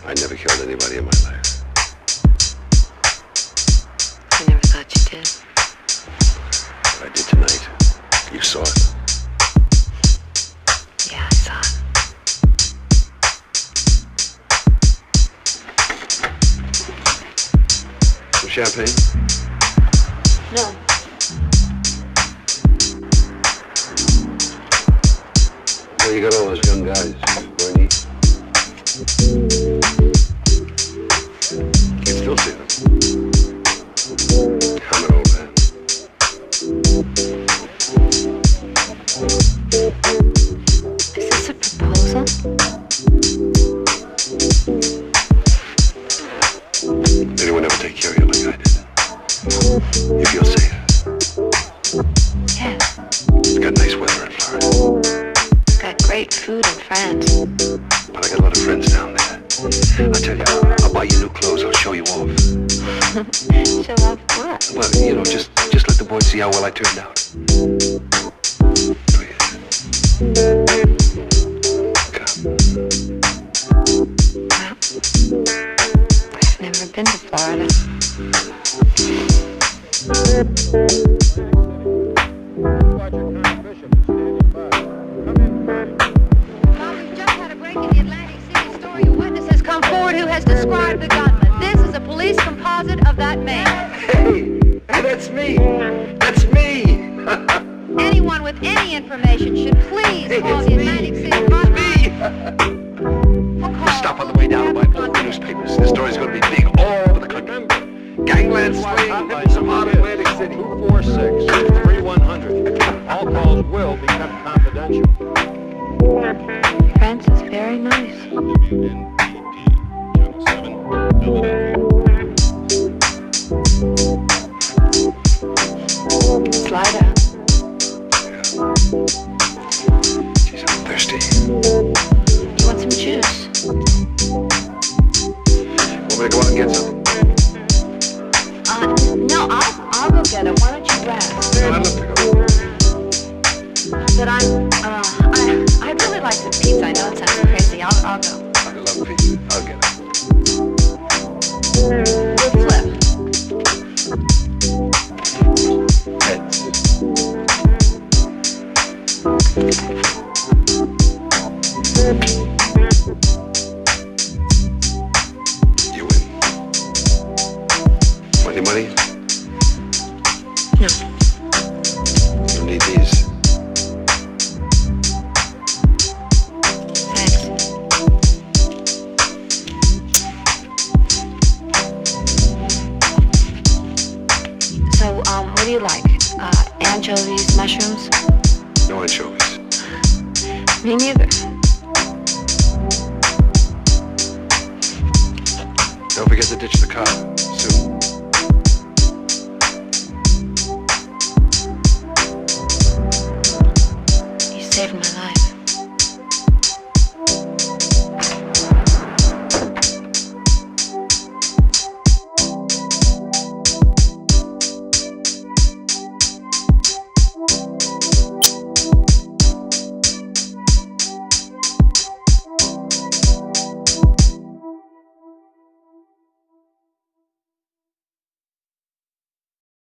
I never killed anybody in my life. I never thought you did. But I did tonight. You saw it. Yeah, I saw it. Some champagne? No. Well, you got all those young guys, Bernie. You can still see them. I'm an old man. Is this a proposal? Anyone ever take care of you like I did? You feel safe? Yeah. It's got nice weather in Florida. Got great food in France. But I got a lot of friends down there. I'll tell you, I'll buy you new clothes. I'll show you off. Show off what? Well, you know, just let the boys see how well I turned out. I've never been to Florida. We've just had a break in the Atlantic City story. A witness has come forward who has described the gunman. This is a police composite of that man. Hey, that's me. That's me. Anyone with any information should please call the Atlantic City hotline. Stop on the way down by both the newspapers. This story's going to be big all over the country. Gangland swing, some hot Atlantic City. 246-3100. All calls will be kept confidential. France is very nice. Channel 7, Philadelphia. Slide out. Jeez, I'm thirsty. You want some juice? Want me to go out and get some? No, I'll go get it. Why don't you rest? I'd love to go. But I'd really like some pizza. I know it sounds crazy. I'll go. I love pizza. I'll get it. We'll flip. Heads. You win. Want any money? No. You'll need these. Thanks. So, what do you like? Anchovies, mushrooms? No anchovies. Me neither. Don't forget to ditch the car. Soon. You saved my life.